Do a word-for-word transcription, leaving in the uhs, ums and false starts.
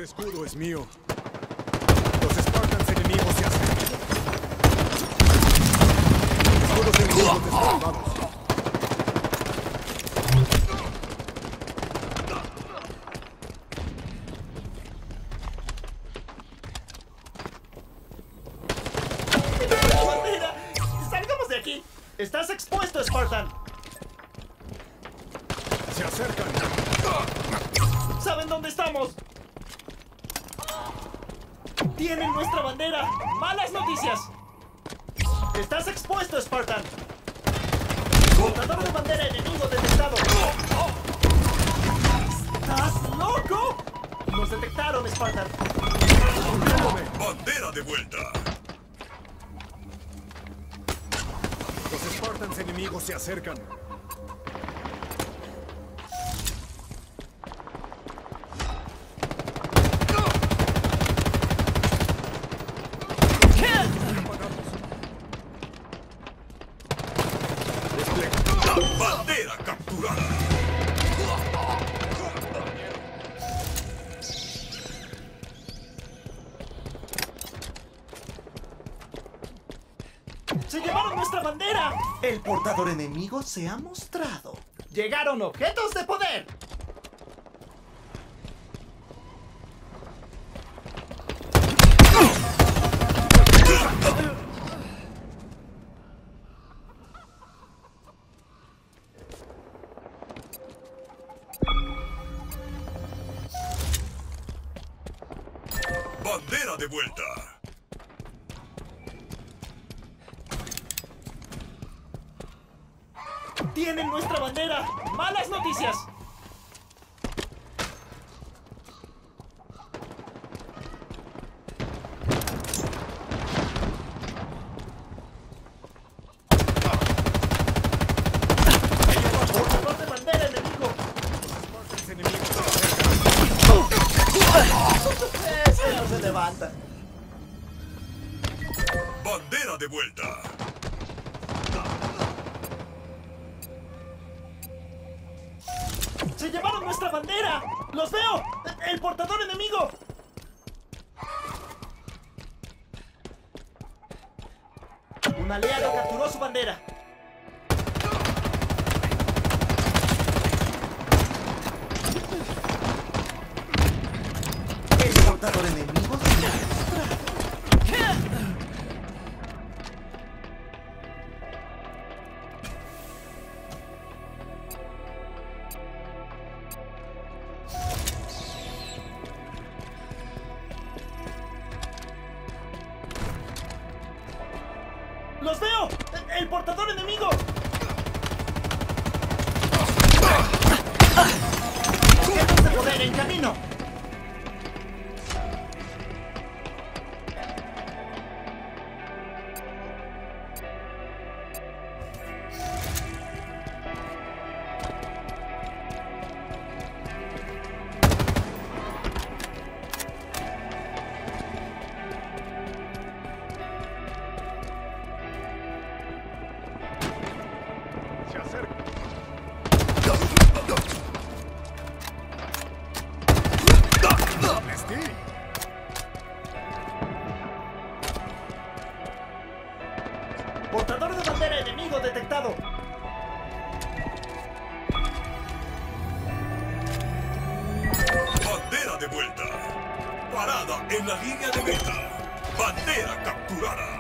escudo es mío. Los Spartans enemigos se acercan. Escudos enemigos desactivados. ¡Salgamos de aquí! ¡Estás expuesto, Spartan! Se acercan. ¿Saben dónde estamos? ¡Tienen nuestra bandera! ¡Malas noticias! ¡Estás expuesto, Spartan! ¡Portador de bandera enemigo detectado! ¿Estás loco? ¡Nos detectaron, Spartan! ¡Bandera de vuelta! Los Spartans enemigos se acercan. ¡Bandera capturada! ¡Se llevaron nuestra bandera! El portador enemigo se ha mostrado. ¡Llegaron objetos de poder! ¡Bandera de vuelta! ¡Tienen nuestra bandera! ¡Malas noticias! ¡Portador de bandera enemigo! Spartans enemigos se acercan. ¡Ese no se levanta! ¡Bandera de vuelta! ¡Se llevaron nuestra bandera! ¡Los veo! ¡El portador enemigo! Un aliado capturó su bandera. El portador enemigo se ha mostrado. ¡Los veo! ¡El portador enemigo! ¡Objetos de poder en camino! Se acercan. Les di. ¡Portador de bandera enemigo detectado! ¡Bandera de vuelta! ¡Parada en la línea de meta! ¡Bandera capturada!